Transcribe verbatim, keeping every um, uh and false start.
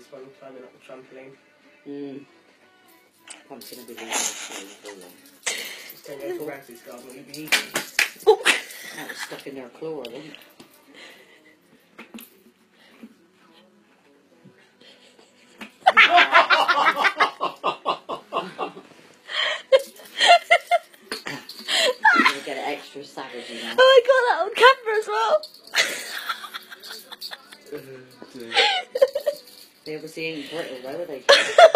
this one, climbing up the trampoline. Mm. I'm going to be really long. Just don't go for Ragsy's garden, it'll be easy. That was stuck in their claw, wasn't it? You're going to get it extra savage, you know. Oh, I got that on camera as well. They obviously ain't brittle though, are they?